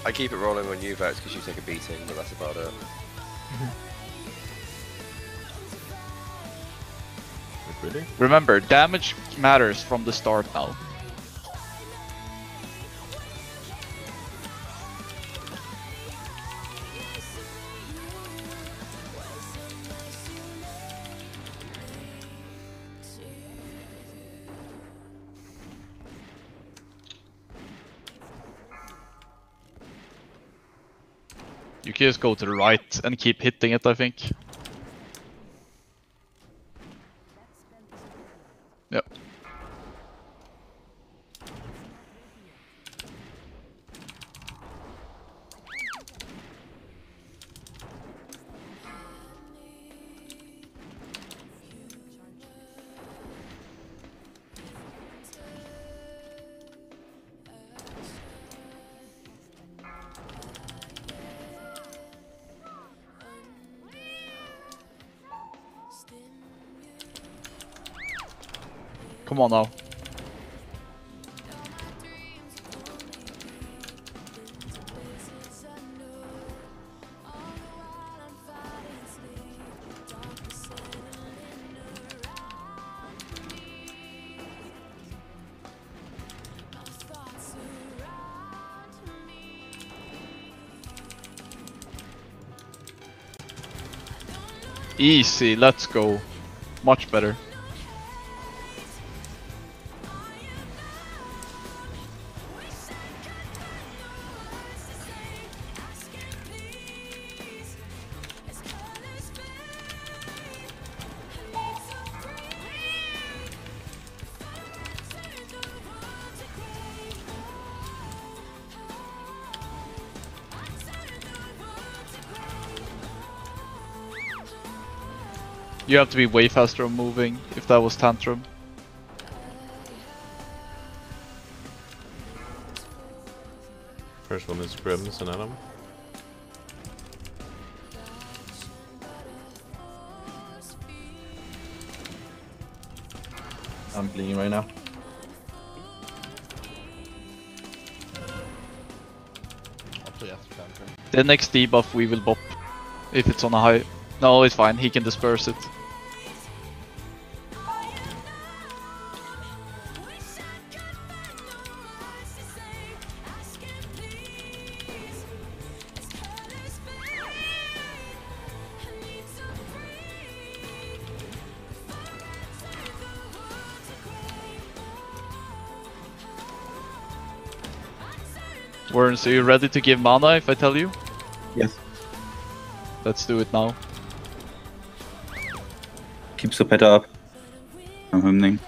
I keep it rolling on you, Vex, because you take a beating, but that's about it. Really? Remember, damage matters from the start now. You can just go to the right and keep hitting it, I think. Yep. Come on now. Easy, let's go. Much better. You have to be way faster on moving, if that was Tantrum. First one is Grims and Adam. I'm bleeding right now. The next debuff we will bop. If it's on a high. No, it's fine, he can disperse it. Warren, so you ready to give mana if I tell you? Yes. Let's do it now. Keep Supetta up. I'm hymning.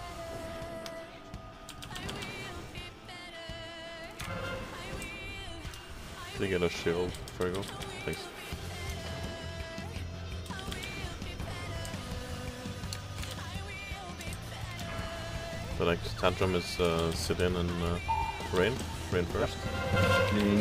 Can you get a shield before I go? Thanks. The next Tantrum is Sidin and Rain. Rain first. Bleeding.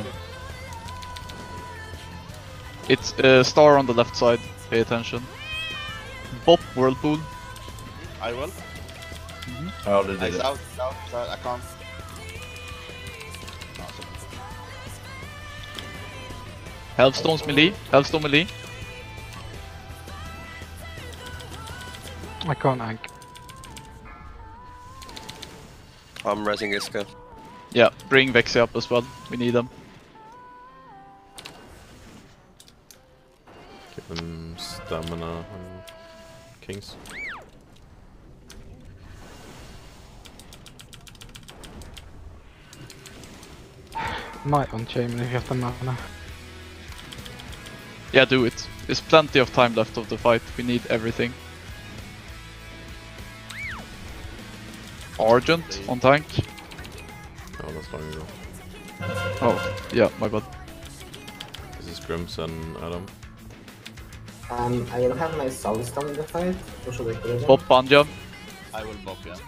It's a star on the left side, pay attention. Bop, Whirlpool. I will. I already did Ice it. out, I can't. Helvstone's melee, Helvstone melee. I can't ank. I'm resing Iska. Yeah, bring Vexy up as well, we need them. Give him stamina and kings. Might on Shaman if you have the mana. Yeah, do it. There's plenty of time left of the fight, we need everything. Argent on tank. Oh, that's long ago. Oh, yeah, my bad. This is Grims and Adam. I will have my Soulstone in the fight, or should I kill him? Bop Banja. I will bop, yeah.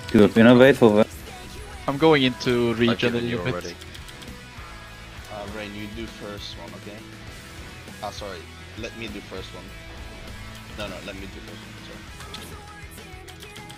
Do you have innovate for that? I'm going into I've regen given in you a bit. already. Rain, you do first one, okay? Ah, sorry. Let me do first one. No, let me do first one. Sorry.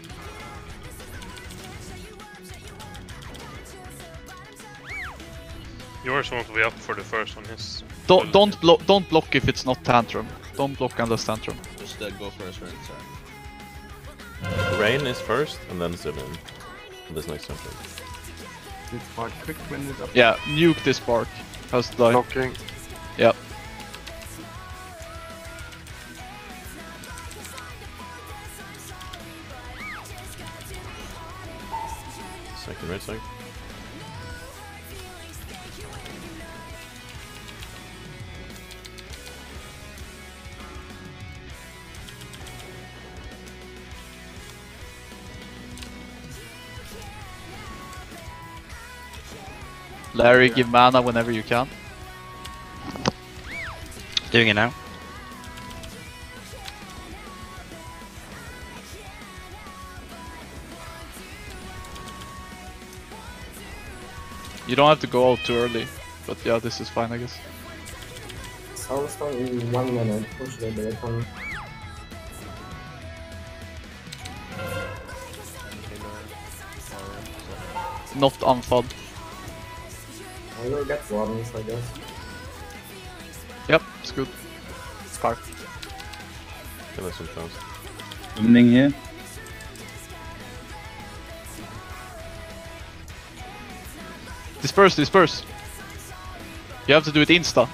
Yours won't be up for the first one, yes. Don't block if it's not tantrum. Don't block unless tantrum. Just go first, Rain, sorry. Rain is first, and then Zillion. This next champion. It's quite quick when it's up. Yeah, nuke this spark. Has died. Blocking. Yep. Second right side. Larry, give mana whenever you can. Doing it now. You don't have to go out too early, but yeah, this is fine, I guess. Soulstone in 1 minute. Push the bacon. Not unfud. I will get wardens, I guess. Yep, it's good. Scarf. Kill us some fast. Summoning here. Disperse, disperse. You have to do it insta.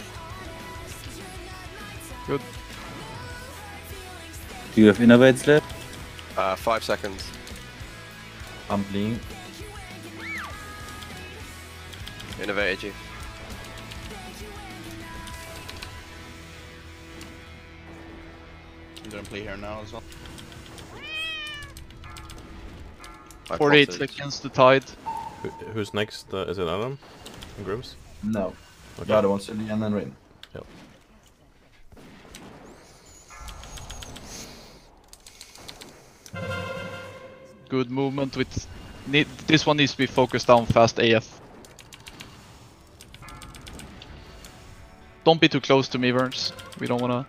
Good. Do you have innovates left? 5 seconds. I'm bleeding. Innovated you. I'm gonna play here now as well. I 48 potted. seconds to tide. Who's next? Is it Adam? And Grims? No. Okay. The other one's Silly and then Rain. Yep. Good movement with... This one needs to be focused down fast AF. Don't be too close to me, Verns. We don't wanna...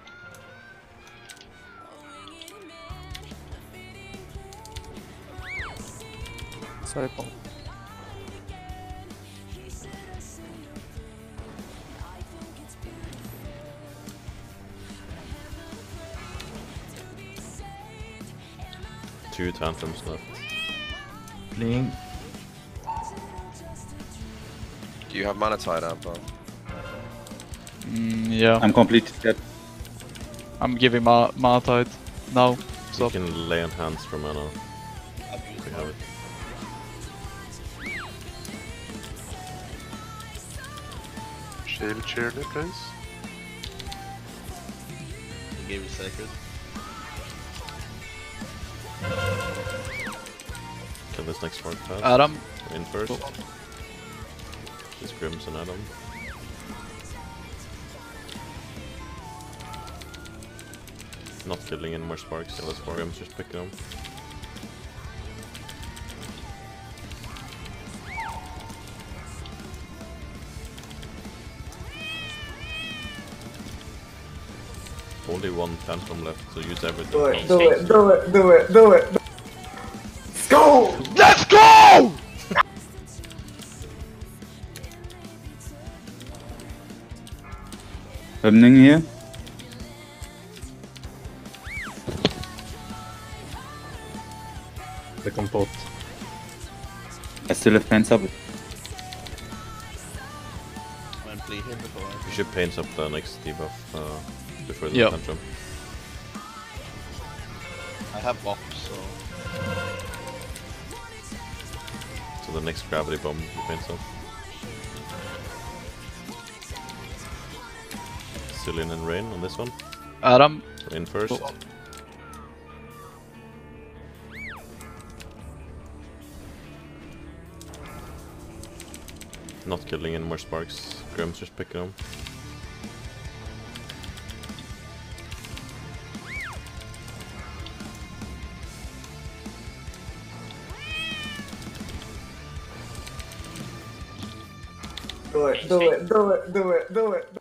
Sorry, Paul. Two tantrums left. Bleeding. Do you have mana tied up, Bob? yeah. I'm completely dead. I'm giving mana tide now. You So can lay on hands for mana. I've used We have it. Shield cheerly, please. I gave you sacred. Kill this next spark fast. Adam, In first. This Grims and Adam. Not killing any more sparks. Kill the spark. Grims just pick them. Only one tantrum left, so use everything. Do it, do it, do it, do it, do it. Let's go! let's go! Summoning here. The compot. I still have fence up. I'm gonna play here before You should paint up the next debuff before the Yep. tantrum. I have box, so... So the next gravity bomb you paint up. Cillian and Rain on this one. Adam, In first. Oh. Not killing any more sparks. Grims just picking them. Do it, do it, do it, do it, do it.